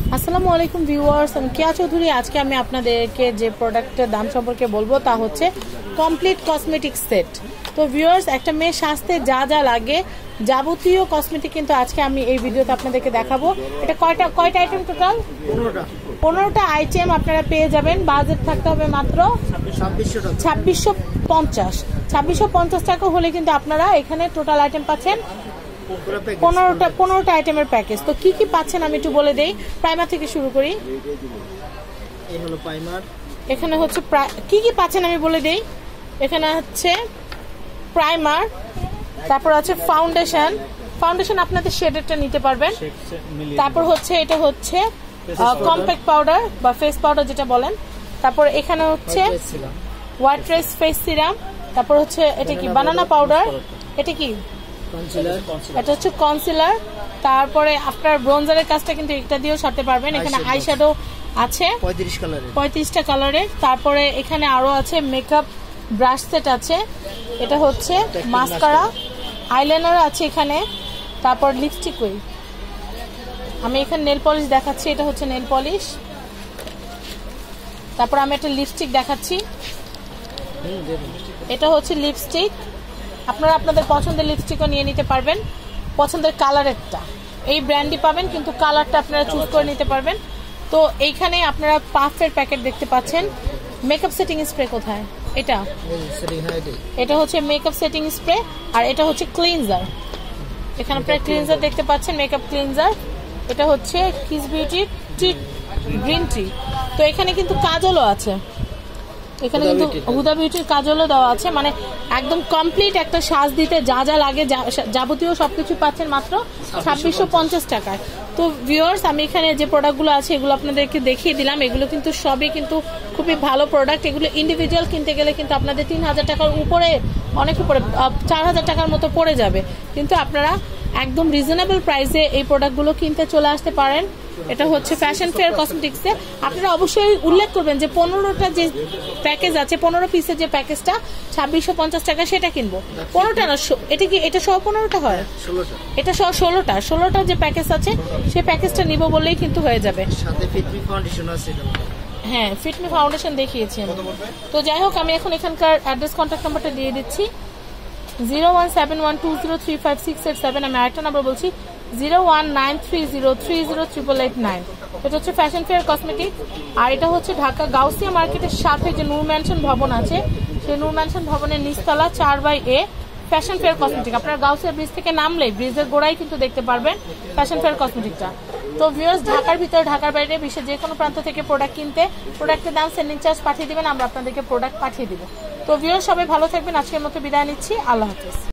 আসসালামু আলাইকুম ভিউয়ার্স, আমি কেয়া চৌধুরী। আজকে আমি আপনাদেরকে যে প্রোডাক্টের দাম সম্পর্কে বলবো তা হচ্ছে কমপ্লিট কসমেটিক সেট। তো ভিউয়ার্স, একটা মেয়ে সাজতে যা যা লাগে যাবতীয় কসমেটিক কিন্তু আজকে আমি এই ভিডিওতে আপনাদেরকে দেখাবো। এটা কয়টা আইটেম টোটাল? 15টা আইটেম আপনারা পেয়ে যাবেন। বাজেট থাকতে হবে মাত্র 2650 টাকা হলে কিন্তু আপনারা এখানে টোটাল আইটেম পাচ্ছেন 15টা আইটেমের প্যাকেজ। তো কি কি পাচ্ছেন আমি একটু বলে দেই। প্রাইমার থেকে শুরু করি। এখানে হচ্ছে কি কি পাচ্ছেন আমি বলে দেই। এখানে হচ্ছে প্রাইমার, তারপর আছে ফাউন্ডেশন আপনাদের শেডেরটা নিতে পারবেন। তারপর হচ্ছে এটা হচ্ছে কম্প্যাক্ট পাউডার বা ফেস পাউডার যেটা বলেন। তারপর এখানে হচ্ছে হোয়াইট রাইস ফেস সিরাম। তারপর হচ্ছে এটা কি বানানা পাউডার, এটা কি এটা হচ্ছে কনসিলার। তারপরে আপনার ব্রোঞ্জারের কাজটা কিন্তু এটা দিয়েও সারতে পারবেন। এখানে আইশ্যাডো আছে 35টা কালারের। তারপরে এখানে আরো আছে মেকআপ ব্রাশ সেট আছে, এটা হচ্ছে মাস্কারা, আইলাইনার আছে এখানে। তারপর লিপস্টিক, আমি এখানে নেল পলিশ দেখাচ্ছি, এটা হচ্ছে নেল পলিশ। তারপর আমি একটা লিপস্টিক দেখাচ্ছি, এটা হচ্ছে লিপস্টিক। আপনারা আপনাদের পছন্দের লিপস্টিকও নিয়ে নিতে পারবেন, পছন্দের কালারেরটা। এই ব্র্যান্ডই পাবেন কিন্তু কালারটা আপনারা চুজ করে নিতে পারবেন। তো এইখানে আপনারা পাফের প্যাকেট দেখতে পাচ্ছেন। মেকআপ সেটিং স্প্রে কোথায়? এটা হচ্ছে মেকআপ সেটিং স্প্রে, আর এটা হচ্ছে ক্লিনজার। এখানে আপনারা ক্লিনজার দেখতে পাচ্ছেন, মেকআপ ক্লিনজার। এটা হচ্ছে কিস বিউটি গ্রিন টি। তো এখানে কিন্তু কাজলও আছে, এখানে কিন্তু হুদা বিউটির কাজলও দেওয়া আছে। মানে একদম কমপ্লিট একটা সাজ দিতে যা যা লাগে যাবতীয় সবকিছু পাচ্ছেন মাত্র 2650 টাকায়। তো ভিউয়ার্স, আমি এখানে যে প্রোডাক্টগুলো আছে এগুলো আপনাদেরকে দেখিয়ে দিলাম। এগুলো কিন্তু সবই কিন্তু খুবই ভালো প্রোডাক্ট। এগুলো ইন্ডিভিজুয়াল কিনতে গেলে কিন্তু আপনাদের 3000 টাকার উপরে, অনেক উপরে 4000 টাকার মতো পড়ে যাবে। কিন্তু আপনারা একদম রিজনেবল প্রাইসে এই প্রোডাক্টগুলো কিনতে চলে আসতে পারেন। এটা হচ্ছে ফ্যাশন ফেয়ার কসমেটিক্সে। আপনারা অবশ্যই উল্লেখ করবেন যে 15টা যে প্যাকেজ আছে, 15 পিসের যে প্যাকেজটা 2650 টাকা, সেটা কিনবো। 15টা না, এটা কি এটা সহ 15টা হয়? এটা সহ 16টা যে প্যাকেজ আছে সেই প্যাকেজটা নিব বললেই কিন্তু হয়ে যাবে। হ্যাঁ, ফিটমি ফাউন্ডেশন দেখিয়েছি। তো যাই হোক, আমি এখন এখানকার অ্যাড্রেস কন্ট্যাক্ট নাম্বারটা দিয়ে দিচ্ছি 017120356887। আমি আরেকটা নাম্বার বলছি 0193030889। এটা হচ্ছে ফ্যাশন ফেয়ার কসমেটিক। আর এটা হচ্ছে ঢাকা গাউসিয়া মার্কেটের সাথে যে নূর ম্যানশন ভবন আছে, সেই নূর ম্যানশন ভবনের নিচতলা 4/A ফ্যাশন ফেয়ার কসমেটিক। আপনারা গাউসিয়া ব্রিজ থেকে নামলেই ব্রিজের গোড়ায় কিন্তু দেখতে পারবেন ফ্যাশন ফেয়ার কসমেটিকটা। তো ভিউয়ার্স, ঢাকার ভিতরে ঢাকার বাইরে বিশ্বের যে কোনো প্রান্ত থেকে প্রোডাক্ট কিনতে প্রোডাক্টের দাম সেন্ডিং চার্জ পাঠিয়ে দিবেন, আমরা আপনাদেরকে প্রোডাক্ট পাঠিয়ে দিব। তো ভিউয়ার্স, সবাই ভালো থাকবেন। আজকের মতো বিদায় নিচ্ছি। আল্লাহ হাফেজ।